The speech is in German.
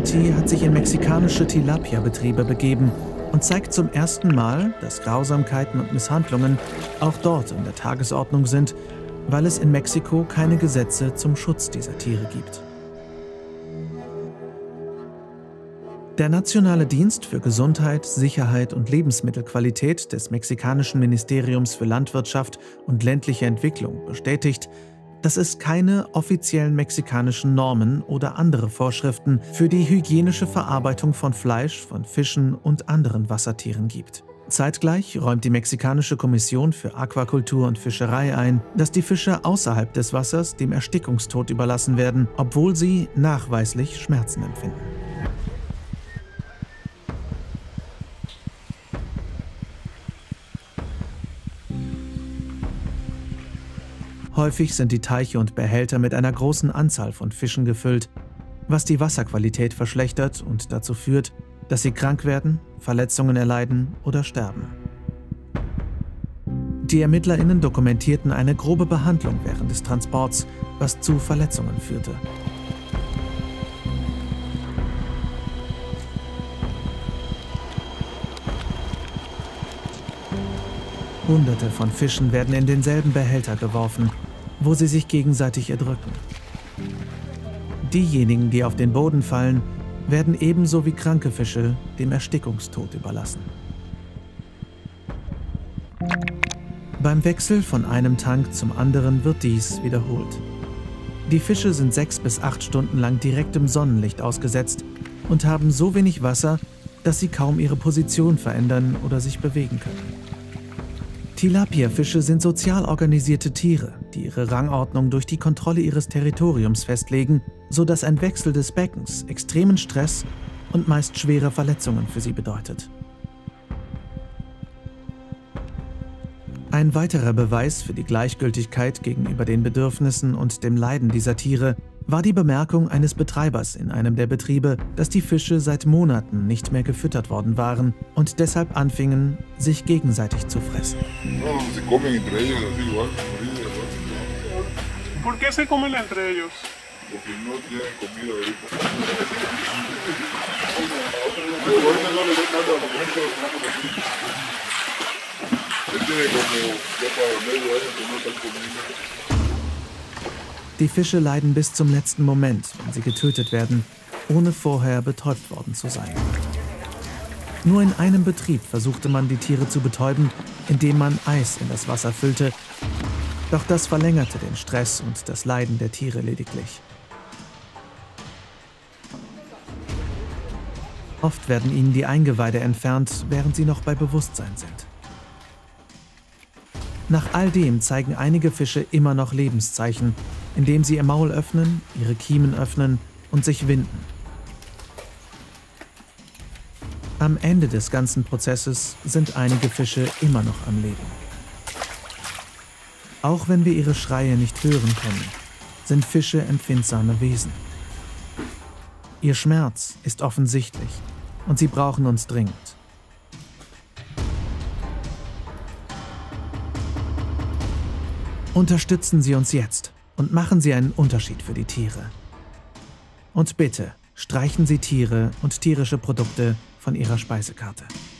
Community hat sich in mexikanische Tilapia-Betriebe begeben und zeigt zum ersten Mal, dass Grausamkeiten und Misshandlungen auch dort an der Tagesordnung sind, weil es in Mexiko keine Gesetze zum Schutz dieser Tiere gibt. Der Nationale Dienst für Gesundheit, Sicherheit und Lebensmittelqualität des mexikanischen Ministeriums für Landwirtschaft und ländliche Entwicklung bestätigt, dass es keine offiziellen mexikanischen Normen oder andere Vorschriften für die hygienische Verarbeitung von Fleisch, von Fischen und anderen Wassertieren gibt. Zeitgleich räumt die mexikanische Kommission für Aquakultur und Fischerei ein, dass die Fische außerhalb des Wassers dem Erstickungstod überlassen werden, obwohl sie nachweislich Schmerzen empfinden. Häufig sind die Teiche und Behälter mit einer großen Anzahl von Fischen gefüllt, was die Wasserqualität verschlechtert und dazu führt, dass sie krank werden, Verletzungen erleiden oder sterben. Die ErmittlerInnen dokumentierten eine grobe Behandlung während des Transports, was zu Verletzungen führte. Hunderte von Fischen werden in denselben Behälter geworfen, wo sie sich gegenseitig erdrücken. Diejenigen, die auf den Boden fallen, werden ebenso wie kranke Fische dem Erstickungstod überlassen. Beim Wechsel von einem Tank zum anderen wird dies wiederholt. Die Fische sind 6 bis 8 Stunden lang direktem Sonnenlicht ausgesetzt und haben so wenig Wasser, dass sie kaum ihre Position verändern oder sich bewegen können. Tilapia-Fische sind sozial organisierte Tiere, die ihre Rangordnung durch die Kontrolle ihres Territoriums festlegen, sodass ein Wechsel des Beckens extremen Stress und meist schwere Verletzungen für sie bedeutet. Ein weiterer Beweis für die Gleichgültigkeit gegenüber den Bedürfnissen und dem Leiden dieser Tiere war die Bemerkung eines Betreibers in einem der Betriebe, dass die Fische seit Monaten nicht mehr gefüttert worden waren und deshalb anfingen, sich gegenseitig zu fressen. ¿Por qué se comen entre ellos? Porque no tienen comida ahorita. Die Fische leiden bis zum letzten Moment, wenn sie getötet werden, ohne vorher betäubt worden zu sein. Nur in einem Betrieb versuchte man, die Tiere zu betäuben, indem man Eis in das Wasser füllte. Doch das verlängerte den Stress und das Leiden der Tiere lediglich. Oft werden ihnen die Eingeweide entfernt, während sie noch bei Bewusstsein sind. Nach all dem zeigen einige Fische immer noch Lebenszeichen, indem sie ihr Maul öffnen, ihre Kiemen öffnen und sich winden. Am Ende des ganzen Prozesses sind einige Fische immer noch am Leben. Auch wenn wir ihre Schreie nicht hören können, sind Fische empfindsame Wesen. Ihr Schmerz ist offensichtlich und sie brauchen uns dringend. Unterstützen Sie uns jetzt und machen Sie einen Unterschied für die Tiere. Und bitte streichen Sie Tiere und tierische Produkte von Ihrer Speisekarte.